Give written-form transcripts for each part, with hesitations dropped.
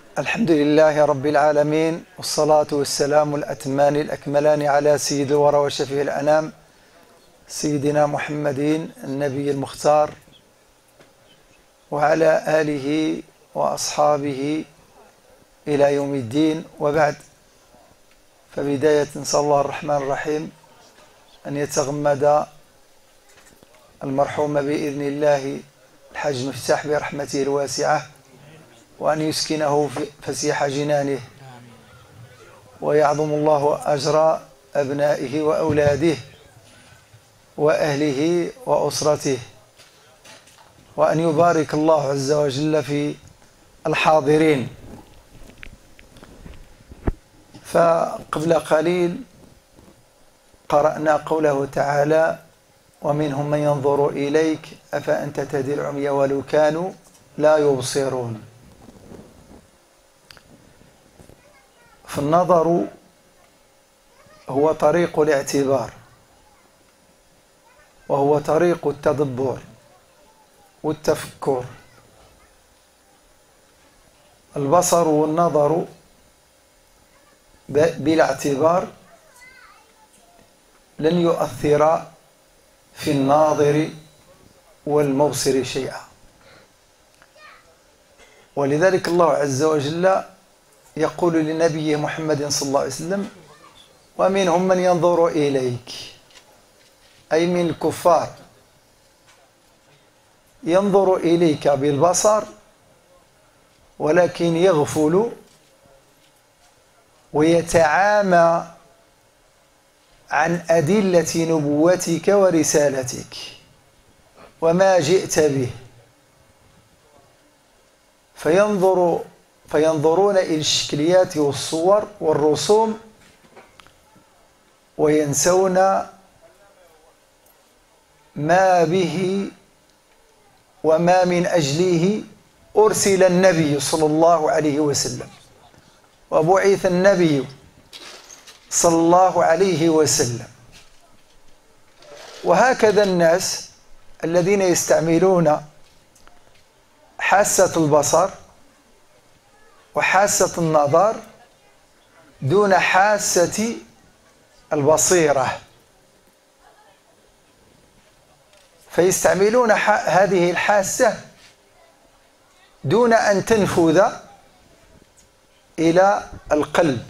الحمد لله رب العالمين، والصلاة والسلام الأتمان الأكملان على سيد الورى وشفيع الأنام سيدنا محمد النبي المختار، وعلى آله وأصحابه إلى يوم الدين. وبعد، فبداية نسأل الله الرحمن الرحيم أن يتغمد المرحوم بإذن الله الحاج مفتاح برحمته الواسعة، وأن يسكنه فسيح جنانه، ويعظم الله أجر أبنائه وأولاده وأهله وأسرته، وأن يبارك الله عز وجل في الحاضرين. فقبل قليل قرأنا قوله تعالى: ومنهم من ينظر إليك أفأنت تهدي العمي ولو كانوا لا يبصرون. فالنظر هو طريق الاعتبار، وهو طريق التدبر والتفكر. البصر والنظر بلا اعتبار لن يؤثر في الناظر والمبصر شيئا، ولذلك الله عز وجل يقول لنبيه محمد صلى الله عليه وسلم: ومنهم من ينظر إليك، أي من الكفار، ينظر إليك بالبصر ولكن يغفل ويتعامى عن أدلة نبوتك ورسالتك وما جئت به، فينظرون إلى الشكليات والصور والرسوم، وينسون ما به وما من أجله أرسل النبي صلى الله عليه وسلم، وبعث النبي صلى الله عليه وسلم. وهكذا الناس الذين يستعملون حاسة البصر وحاسة النظر دون حاسة البصيرة، فيستعملون هذه الحاسة دون أن تنفذ إلى القلب،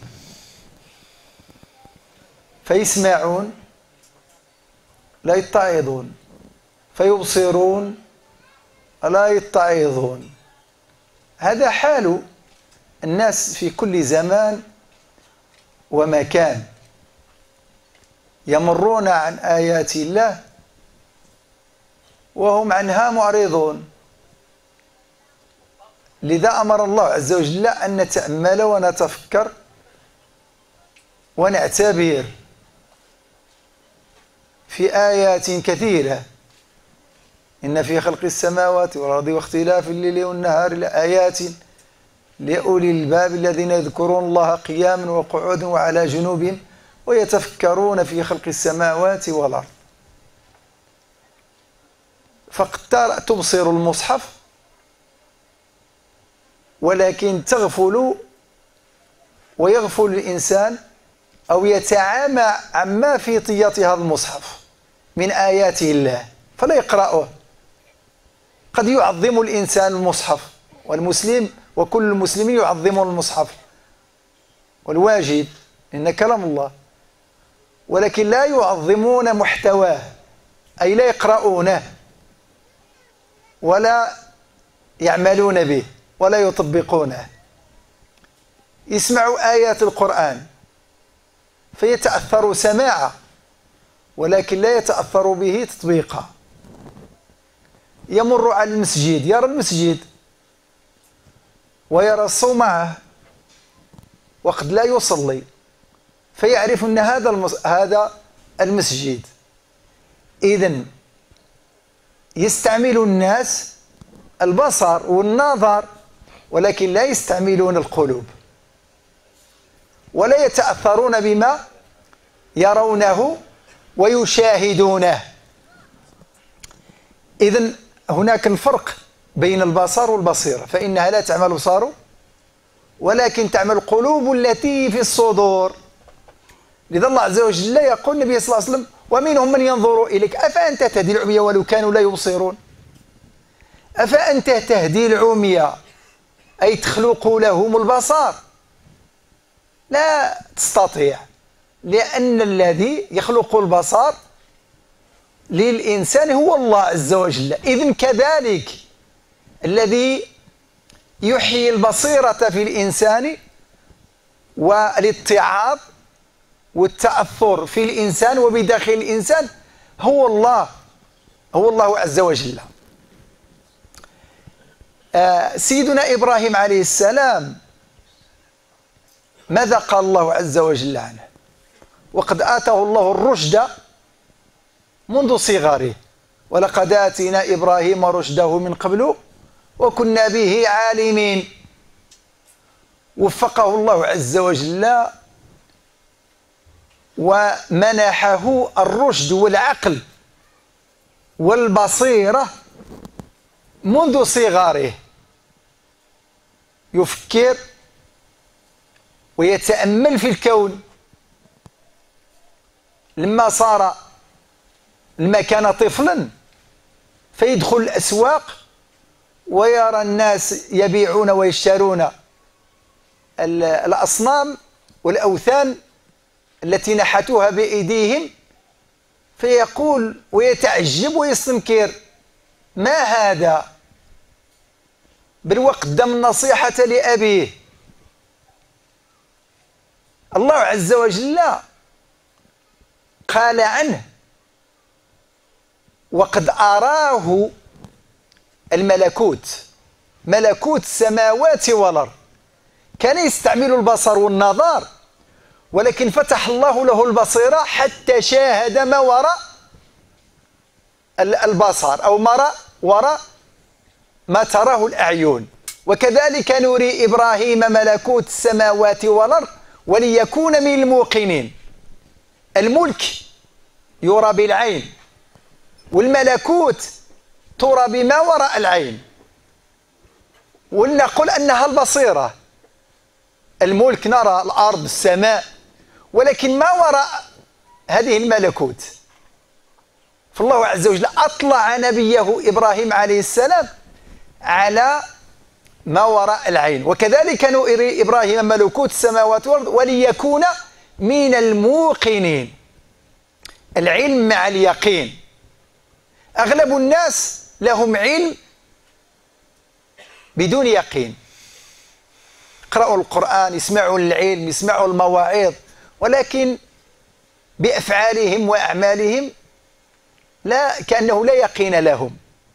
فيسمعون لا يتعظون، فيبصرون لا يتعظون. هذا حال الناس في كل زمان ومكان، يمرون عن آيات الله وهم عنها معرضون. لذا أمر الله عز وجل أن نتأمل ونتفكر ونعتبر في آيات كثيرة: إن في خلق السماوات والأرض واختلاف الليل والنهار لآيات لأولي الباب الذين يذكرون الله قياما وقعودا وعلى جنوبهم ويتفكرون في خلق السماوات والأرض. فقد تبصر المصحف ولكن تغفل ويغفل الإنسان أو يتعامى عما في طية هذا المصحف من آيات الله فلا يقرأه. قد يعظم الإنسان المصحف، والمسلم وكل المسلمين يعظمون المصحف والواجب إن كلام الله، ولكن لا يعظمون محتواه، أي لا يقرؤونه ولا يعملون به ولا يطبقونه. يسمع آيات القرآن فيتأثر سماعا ولكن لا يتأثر به تطبيقا. يمر على المسجد، يرى المسجد ويرى الصومعة وقد لا يصلي، فيعرف أن هذا المسجد. إذن يستعمل الناس البصر والنظر ولكن لا يستعملون القلوب، ولا يتأثرون بما يرونه ويشاهدونه. إذن هناك الفرق بين البصر والبصيرة، فإنها لا تعمى الأبصار ولكن تعمل القلوب التي في الصدور. لذا الله عز وجل يقول النبي صلى الله عليه وسلم: ومنهم من ينظر إليك أفأنت تهدي العمي ولو كانوا لا يبصرون. أفأنت تهدي العمي أي تخلق لهم البصر؟ لا تستطيع، لأن الذي يخلق البصر للإنسان هو الله عز وجل. إذن كذلك الذي يحيي البصيرة في الإنسان والاتعاظ والتأثر في الإنسان وبداخل الإنسان هو الله عز وجل. سيدنا إبراهيم عليه السلام ماذا قال الله عز وجل عنه؟ وقد آتاه الله الرشد منذ صغره ولقد آتينا إبراهيم رشده من قبل وكنا به عالمين. وفقه الله عز وجل ومنحه الرشد والعقل والبصيرة منذ صغره، يفكر ويتأمل في الكون. لما كان طفلا فيدخل الأسواق ويرى الناس يبيعون ويشترون الأصنام والأوثان التي نحتوها بأيديهم، فيقول ويتعجب ويستنكر: ما هذا؟ بل وقدم النصيحة لأبيه. الله عز وجل قال عنه: وقد أراه الملكوت، ملكوت السماوات والأرض. كان يستعمل البصر والنظر، ولكن فتح الله له البصيرة حتى شاهد ما وراء البصر أو وراء ما تراه الأعين. وكذلك نري إبراهيم ملكوت السماوات والأرض وليكون من الموقنين. الملك يرى بالعين، والملكوت ترى بما وراء العين. ولنقل أنها البصيرة. الملك نرى الأرض السماء، ولكن ما وراء هذه الملكوت. فالله عز وجل أطلع نبيه إبراهيم عليه السلام على ما وراء العين. وكذلك نري إبراهيم ملكوت السماوات والأرض وليكون من الموقنين. العلم مع اليقين. أغلب الناس لهم علم بدون يقين. يقرأوا القرآن، يسمعوا العلم، يسمعوا المواعظ، ولكن بأفعالهم وأعمالهم كأنه لا يقين لهم.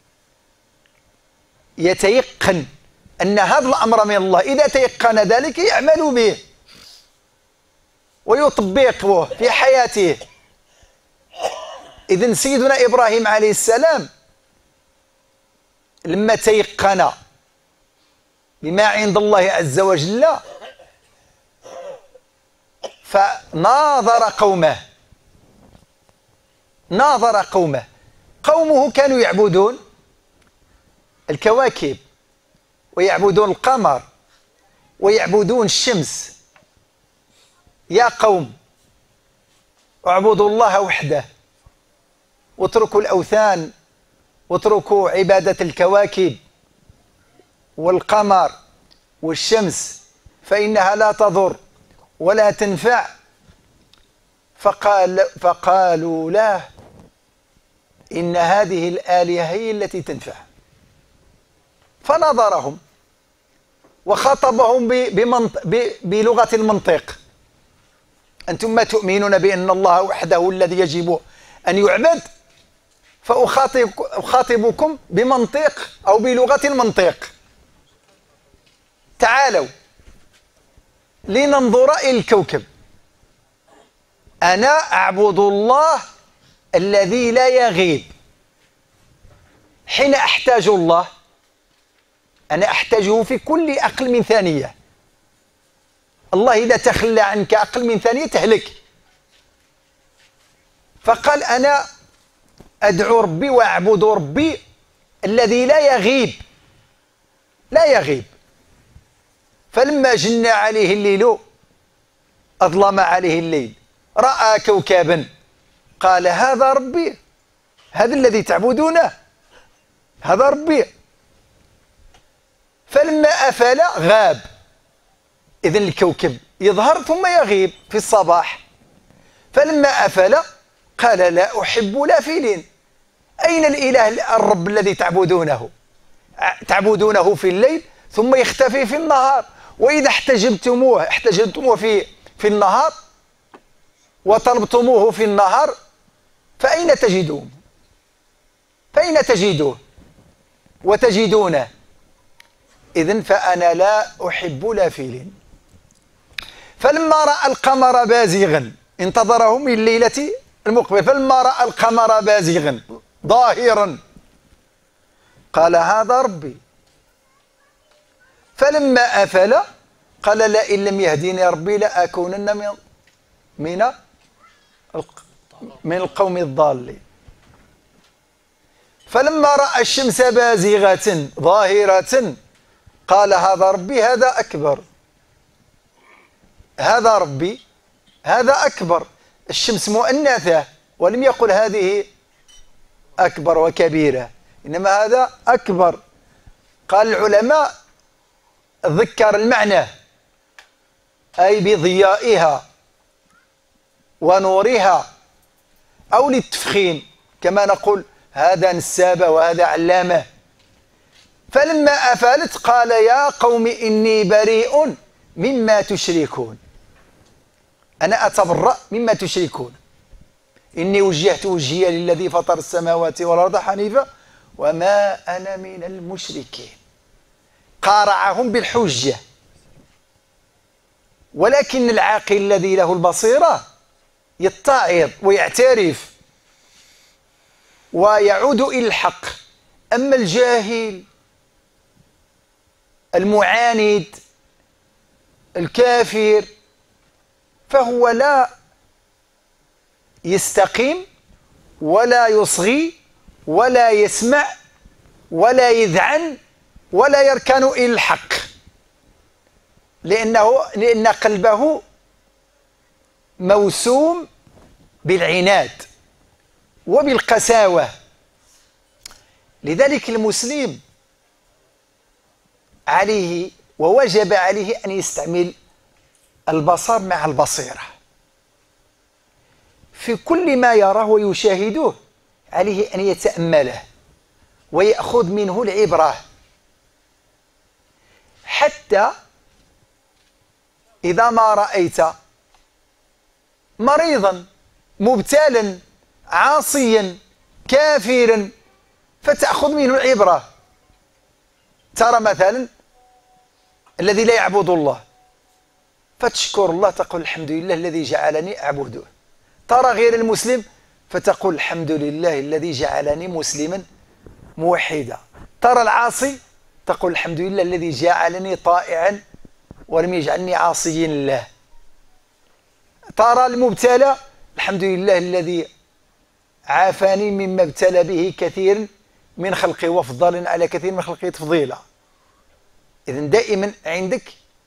يتيقن أن هذا الأمر من الله، إذا تيقن ذلك يعمل به ويطبقه في حياته. إذن سيدنا إبراهيم عليه السلام لما تيقن بما عند الله عز وجل فناظر قومه. قومه كانوا يعبدون الكواكب ويعبدون القمر ويعبدون الشمس. يا قوم اعبدوا الله وحده واتركوا الأوثان واتركوا عبادة الكواكب والقمر والشمس فإنها لا تضر ولا تنفع. فقالوا له: إن هذه الآلهة هي التي تنفع. فنظرهم وخاطبهم بلغة المنطق: أنتم ما تؤمنون بأن الله وحده الذي يجب أن يعبد، فأخاطبكم بمنطق أو بلغة المنطق. تعالوا لننظر إلى الكوكب. أنا أعبد الله الذي لا يغيب. حين أحتاج الله أنا أحتاجه في كل أقل من ثانية. الله إذا تخلى عنك أقل من ثانية تهلك. فقال: أنا أدعو ربي وأعبد ربي الذي لا يغيب. فلما جن عليه الليل أظلم عليه الليل رأى كوكبا قال هذا ربي، هذا الذي تعبدونه هذا ربي. فلما أفل غاب. إذن الكوكب يظهر ثم يغيب في الصباح. فلما أفل قال لا أحب الآفلين. أين الإله الرب الذي تعبدونه في الليل ثم يختفي في النهار؟ وإذا احتجبتموه في النهار وطلبتموه في النهار فأين تجدوه؟ فأين تجدوه وتجدونه؟ إذن فأنا لا أحب الآفلين. فلما رأى القمر بازغا انتظره من الليلة المقبل. فلما رأى القمر بازغا ظاهرا قال هذا ربي. فلما أفل قال لئن لم يهديني ربي لأكونن من القوم الضالين. فلما رأى الشمس بازغة ظاهرة قال هذا ربي هذا أكبر. هذا ربي هذا أكبر. الشمس مؤنثة ولم يقل هذه أكبر وكبيرة، إنما هذا أكبر. قال العلماء ذكر المعنى أي بضيائها ونورها، أو للتفخيم كما نقول هذا نسابة وهذا علامة. فلما أفلت قال يا قوم إني بريء مما تشركون. أنا أتبرأ مما تشركون. إني وجهت وجهي للذي فطر السماوات والأرض حنيفا وما أنا من المشركين. قارعهم بالحجة. ولكن العاقل الذي له البصيرة يتعظ ويعترف ويعود إلى الحق. أما الجاهل المعاند الكافر فهو لا يستقيم ولا يصغي ولا يسمع ولا يذعن ولا يركن إلى الحق، لأن قلبه موسوم بالعناد وبالقساوة. لذلك المسلم عليه ووجب عليه أن يستعمل البصر مع البصيرة في كل ما يراه ويشاهده. عليه أن يتأمله ويأخذ منه العبرة، حتى إذا ما رأيت مريضا مبتلا عاصيا كافرا فتأخذ منه العبرة. ترى مثلا الذي لا يعبد الله فتشكر الله تقول الحمد لله الذي جعلني أعبده. ترى غير المسلم فتقول الحمد لله الذي جعلني مسلما موحدا. ترى العاصي تقول الحمد لله الذي جعلني طائعا ولم يجعلني عاصيا لله. ترى المبتلى الحمد لله الذي عافاني مما ابتلى به كثير من خلقه وفضل على كثير من خلقه تفضيلا. إذن دائما عندك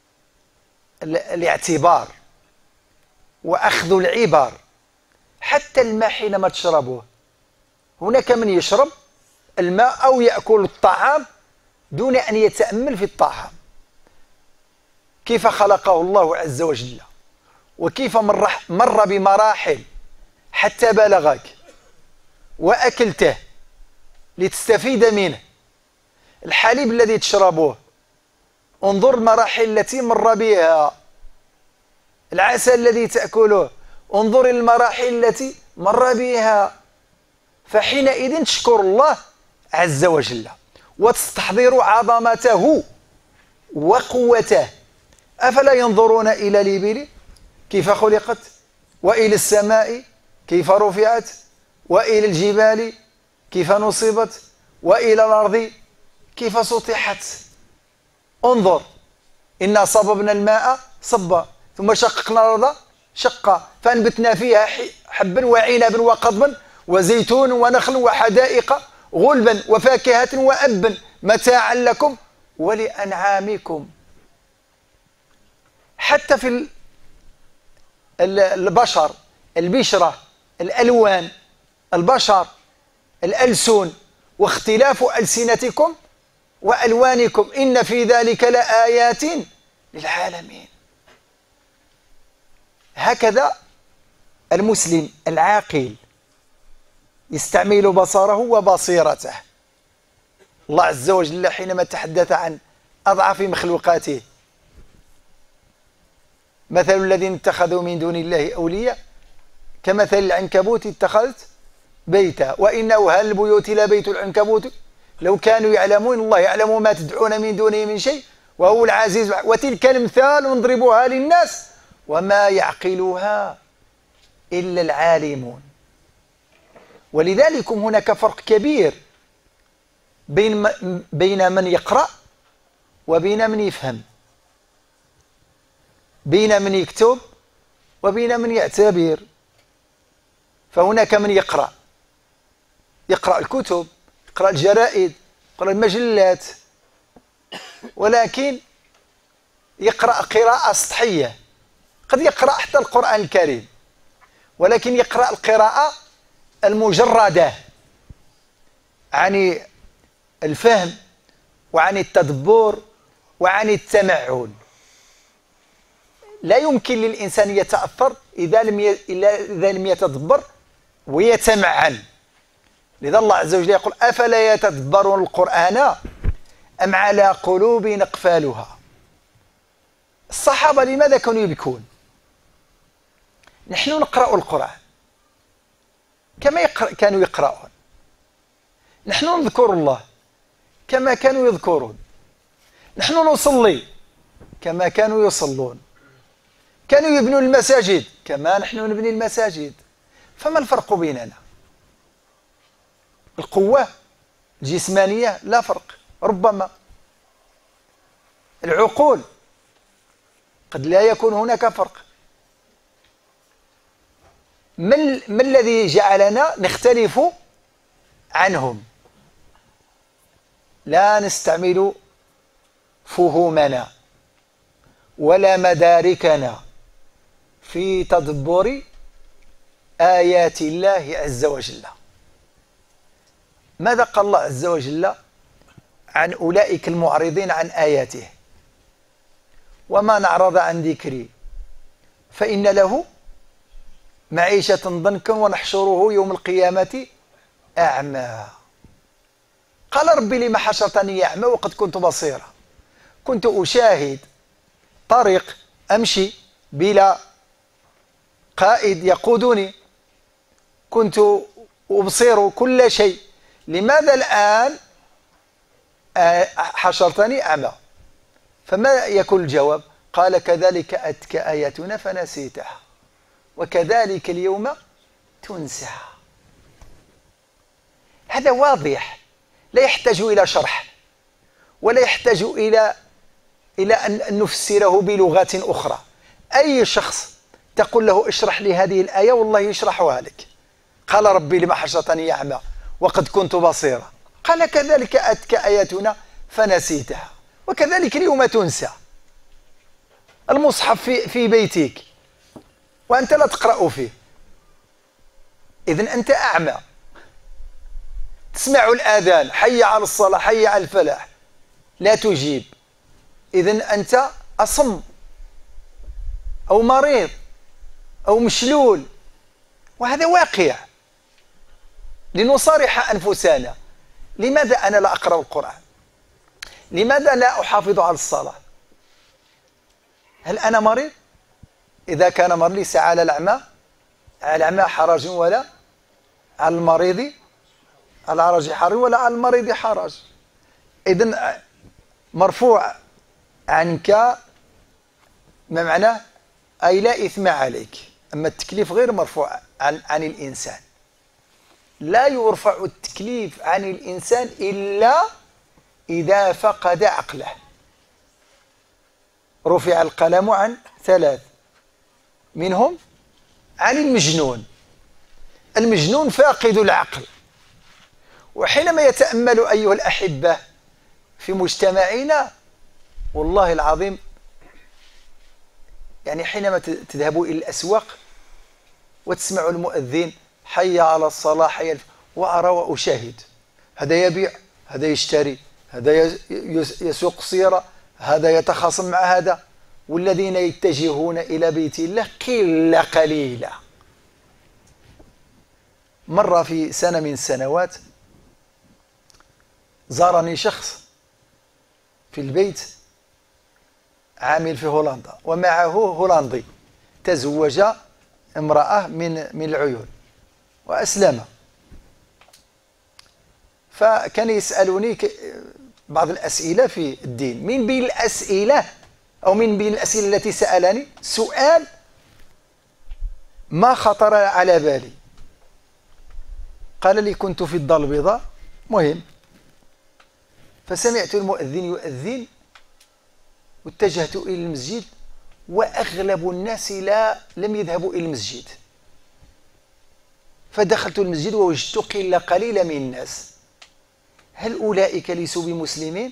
الاعتبار وأخذ العبر. حتى الماء حينما تشربه، هناك من يشرب الماء أو يأكل الطعام دون أن يتأمل في الطعام كيف خلقه الله عز وجل وكيف مر بمراحل حتى بلغك وأكلته لتستفيد منه. الحليب الذي تشربه انظر المراحل التي مر بها. العسل الذي تأكله انظر المراحل التي مر بها. فحينئذ تشكر الله عز وجل وتستحضر عظمته وقوته. أفلا ينظرون إلى الإبل كيف خلقت وإلى السماء كيف رفعت وإلى الجبال كيف نصبت وإلى الأرض كيف سطحت. انظر إنا صببنا الماء صبا ثم شققنا الأرض شقا فأنبتنا فيها حبا وعنبا وقضبا وزيتون ونخل وحدائق غلبا وفاكهة وأبا متاعا لكم ولأنعامكم. حتى في البشر، البشرة، الألوان، البشر، الألسن، واختلاف ألسنتكم وألوانكم إن في ذلك لآيات للعالمين. هكذا المسلم العاقل يستعمل بصره وبصيرته. الله عز وجل حينما تحدث عن أضعف مخلوقاته: مثل الذين اتخذوا من دون الله أولياء كمثل العنكبوت اتخذت بيتا وإن أوهن البيوت لبيت العنكبوت لو كانوا يعلمون. الله يعلم ما تدعون من دونه من شيء وهو العزيز. وتلك الأمثال نضربها للناس وما يعقلها إلا العالمون. ولذلك هناك فرق كبير بين من يقرأ وبين من يفهم، بين من يكتب وبين من يعتبر. فهناك من يقرأ الكتب، يقرأ الجرائد، يقرأ المجلات، ولكن يقرأ قراءة سطحية. قد يقرأ حتى القرآن الكريم، ولكن يقرأ القراءة المجردة عن الفهم وعن التدبر وعن التمعن. لا يمكن للإنسان يتأثر إذا لم يتدبر ويتمعن. لذا الله عز وجل يقول: أفلا يتدبرون القرآن أم على قلوب أقفالها. الصحابة لماذا كانوا يبكون؟ نحن نقرأ القرآن كما كانوا يقرؤون، نحن نذكر الله كما كانوا يذكرون، نحن نصلي كما كانوا يصلون، كانوا يبنون المساجد كما نحن نبني المساجد. فما الفرق بيننا؟ القوة الجسمانية لا فرق، ربما العقول قد لا يكون هناك فرق. ما الذي جعلنا نختلف عنهم؟ لا نستعمل فهومنا ولا مداركنا في تدبر آيات الله عز وجل. ماذا قال الله عز وجل عن أولئك المعرضين عن آياته؟ وما نعرض عن ذكري فإن له معيشة ضنكا ونحشره يوم القيامة أعمى. قال: ربي لما حشرتني أعمى وقد كنت بصيرا. كنت أشاهد طريق، أمشي بلا قائد يقودني، كنت أبصر كل شيء. لماذا الآن حشرتني أعمى؟ فما يكون الجواب؟ قال: كذلك أتك آياتنا فنسيتها وكذلك اليوم تنسى. هذا واضح، لا يحتاج إلى شرح ولا يحتاج إلى أن نفسره بلغات أخرى. أي شخص تقول له اشرح لي هذه الآية والله يشرحها لك. قال: ربي لما حشرتني أعمى وقد كنت بصيرا. قال: كذلك أتك آياتنا فنسيتها وكذلك اليوم تنسى. المصحف في بيتك وأنت لا تقرأ فيه، إذن أنت أعمى. تسمع الآذان: حي على الصلاة، حي على الفلاح، لا تجيب، إذن أنت أصم أو مريض أو مشلول. وهذا واقع. لنصارح أنفسنا: لماذا أنا لا أقرأ القرآن؟ لماذا لا أحافظ على الصلاة؟ هل أنا مريض؟ إذا كان مريض ليس على الأعمى حرج ولا على المريض حرج ولا على المريض حرج. إذن مرفوع عنك ما معناه؟ أي لا إثم عليك. أما التكليف غير مرفوع عن الإنسان. لا يرفع التكليف عن الإنسان إلا إذا فقد عقله. رفع القلم عن 3، منهم عن المجنون. المجنون فاقد العقل. وحينما يتأمل أيها الأحبة في مجتمعنا، والله العظيم يعني حينما تذهبوا إلى الأسواق وتسمعوا المؤذن حي على الصلاة حي وأرى وأشاهد، هذا يبيع، هذا يشتري، هذا يسوق سيارة، هذا يتخاصم مع هذا، والذين يتجهون إلى بيت الله قلة قليلة. مرة في سنة من السنوات زارني شخص في البيت عامل في هولندا، ومعه هولندي تزوج امرأة من العيون وأسلم. فكان يسألوني بعض الأسئلة في الدين. من بين الأسئلة أو من بين الأسئلة التي سألني سؤال ما خطر على بالي. قال لي: كنت في الدار البيضاء مهم، فسمعت المؤذن يؤذن واتجهت إلى المسجد، وأغلب الناس لم يذهبوا إلى المسجد، فدخلت المسجد ووجدت قلة قليلة من الناس. هل أولئك ليسوا بمسلمين؟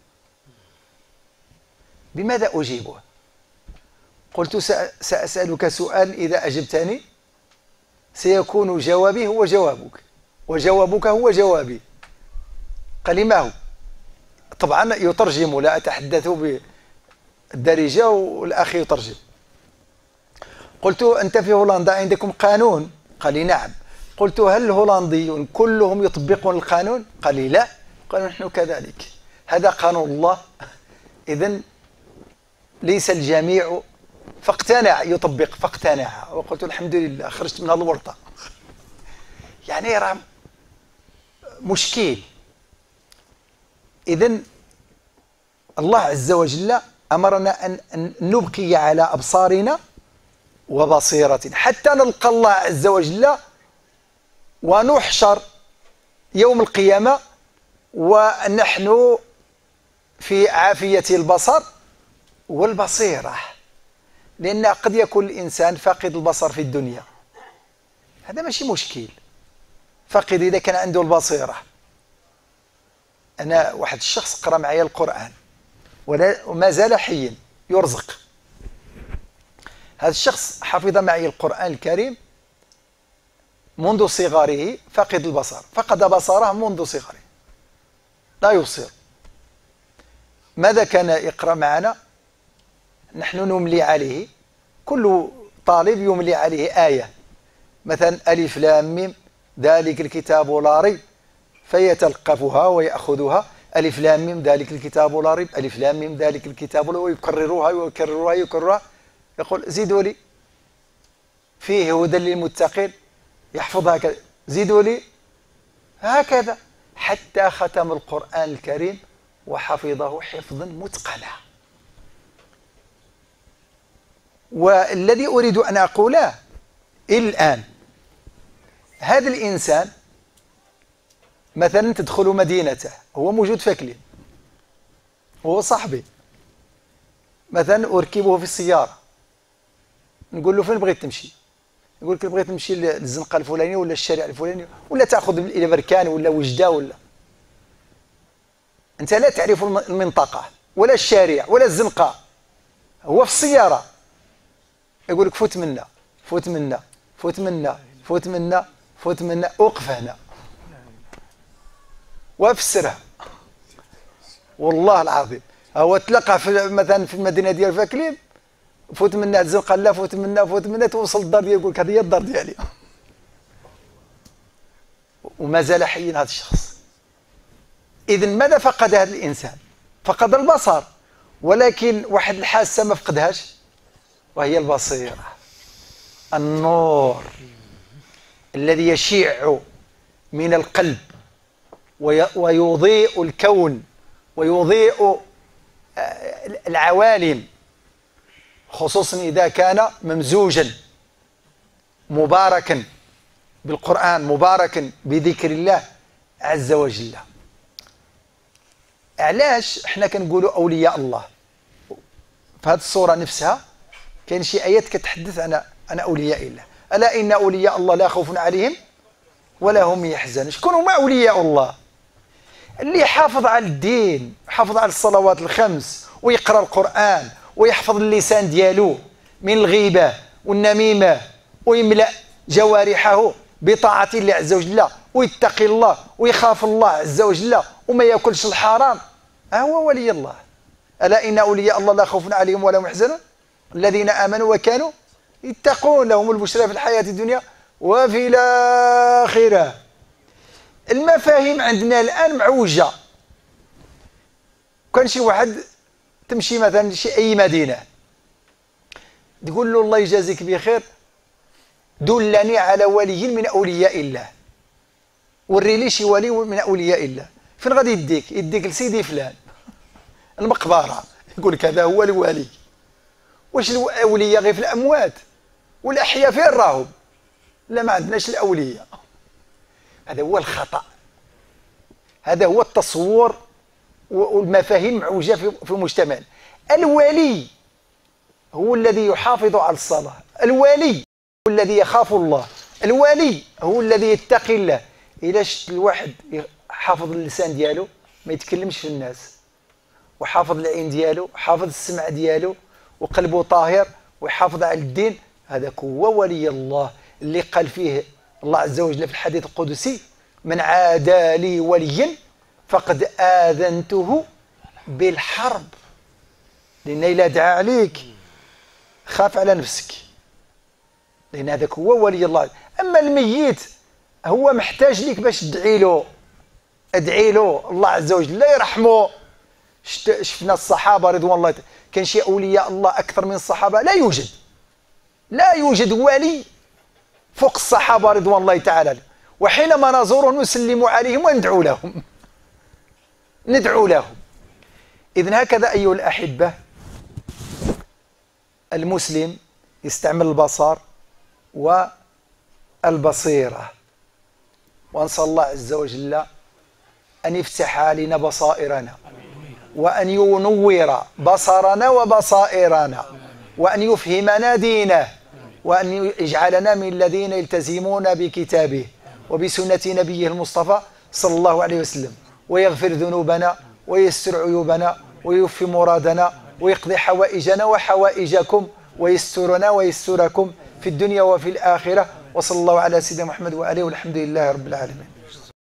بماذا أجيبه؟ قلت: سأسألك سؤال إذا أجبتني سيكون جوابي هو جوابك وجوابك هو جوابي. قال لي: ما هو؟ طبعا يترجم، لا أتحدث بالدارجة والأخ يترجم. قلت: أنت في هولندا عندكم قانون؟ قال لي: نعم. قلت: هل الهولنديون كلهم يطبقون القانون؟ قال لي: لا. قال: نحن كذلك، هذا قانون الله، إذن ليس الجميع. فاقتنع، يطبق فاقتنع. وقلت: الحمد لله خرجت من الورطة. يعني راه مشكل. إذن الله عز وجل أمرنا أن نبقي على أبصارنا وبصيرة حتى نلقى الله عز وجل ونحشر يوم القيامة ونحن في عافية البصر والبصيرة. لأن قد يكون الإنسان فاقد البصر في الدنيا، هذا ماشي مشكل، فاقد إذا كان عنده البصيرة. أنا واحد الشخص قرأ معي القرآن وما زال حيا يرزق. هذا الشخص حفظ معي القرآن الكريم منذ صغره، فقد البصر، فقد بصره منذ صغره، لا يبصر. ماذا كان يقرأ معنا؟ نحن نملي عليه، كل طالب يملي عليه آية، مثلا ألف لام ميم ذلك الكتاب لا ريب، فيتلقفها ويأخذها، ألف لام ميم ذلك الكتاب لا ريب، ألف لام ميم ذلك الكتاب لا، ويكررها ويكررها ويكررها، يقول: زيدوا لي فيه هدى للمتقين، يحفظ هكذا، زيدوا لي هكذا، حتى ختم القرآن الكريم وحفظه حفظا متقنا. والذي أريد أن أقوله الآن، هذا الإنسان مثلا تدخل مدينته، هو موجود في كليم، هو صاحبي، مثلا أركبه في السيارة، نقول له: فين بغيت تمشي؟ يقول لك: بغيت نمشي للزنقة الفلانية ولا الشارع الفلاني، ولا تأخذ إلى بركان ولا وجدة، ولا أنت لا تعرف المنطقة ولا الشارع ولا الزنقة، هو في السيارة يقول لك: فوت منا فوت منا فوت منا فوت منا فوت منا، وقف هنا وافسرها. والله العظيم هو تلقى مثلا في المدينة ديال فاكليم، فوت منا الزنقة، لا فوت منا فوت منا، توصل الدار ديالو يقول لك: هذه هي الدار ديالي. وما زال حيا هذا الشخص. إذن ماذا فقد هذا الإنسان؟ فقد البصر، ولكن واحد الحاسة ما فقدهاش، وهي البصيرة، النور الذي يشيع من القلب ويضيء الكون ويضيء العوالم، خصوصا إذا كان ممزوجا مباركا بالقرآن، مباركا بذكر الله عز وجل. علاش احنا كنقولوا أولياء الله؟ في هذه الصورة نفسها كاين شي آيات كتحدث عن أولياء الله: ألا إن أولياء الله لا خوف عليهم ولا هم يحزنون. شكون هما أولياء الله؟ اللي يحافظ على الدين، يحافظ على الصلوات الخمس، ويقرأ القرآن، ويحفظ اللسان ديالو، من الغيبة والنميمة ويملأ جوارحه بطاعة الله عز وجل ويتقي الله ويخاف الله عز وجل وما يأكلش الحرام، هو ولي الله. ألا إن أولياء الله لا خوف عليهم ولا هم يحزنون الذين آمنوا وكانوا يتقون، لهم البشرى في الحياة الدنيا وفي الآخرة. المفاهيم عندنا الآن معوجة. كان شي واحد تمشي مثلا لشي أي مدينة تقول له الله يجازيك بخير دلني على ولي من أولياء الله، وري لي شي ولي من أولياء الله. فين غادي يديك؟ يديك لسيدي فلان المقبرة، يقول لك هذا هو الولي. واش الأولياء غير في الأموات؟ والأحياء فين راهم؟ لا ما عندناش الأولياء. هذا هو الخطأ، هذا هو التصور والمفاهيم معوجة في المجتمع. الولي هو الذي يحافظ على الصلاة، الولي هو الذي يخاف الله، الولي هو الذي يتقي الله. إذا شفت الواحد حافظ اللسان ديالو ما يتكلمش في الناس، وحافظ العين ديالو، حافظ السمع ديالو، وقلبه طاهر ويحافظ على الدين، هذاك هو ولي الله اللي قال فيه الله عز وجل في الحديث القدسي: من عادى لي وليا فقد آذنته بالحرب. لأن إلا دعا عليك خاف على نفسك، لأن هذاك هو ولي الله. أما الميت هو محتاج لك باش تدعي له، ادعي له الله عز وجل لا يرحمه. شفنا الصحابة رضوان الله، كان شي أولياء الله أكثر من الصحابة؟ لا يوجد ولي فوق الصحابة رضوان الله تعالى. وحينما نزورهم نسلم عليهم وندعو لهم. إذن هكذا أيها الأحبة، المسلم يستعمل البصر والبصيرة، ونسأل الله عز وجل أن يفتح علينا بصائرنا، وأن ينور بصرنا وبصائرنا، وأن يفهمنا دينه، وأن يجعلنا من الذين يلتزمون بكتابه وبسنة نبيه المصطفى صلى الله عليه وسلم، ويغفر ذنوبنا ويستر عيوبنا ويوفي مرادنا ويقضي حوائجنا وحوائجكم ويسترنا ويستركم في الدنيا وفي الآخرة. وصلى الله على سيدنا محمد وآله والحمد لله رب العالمين.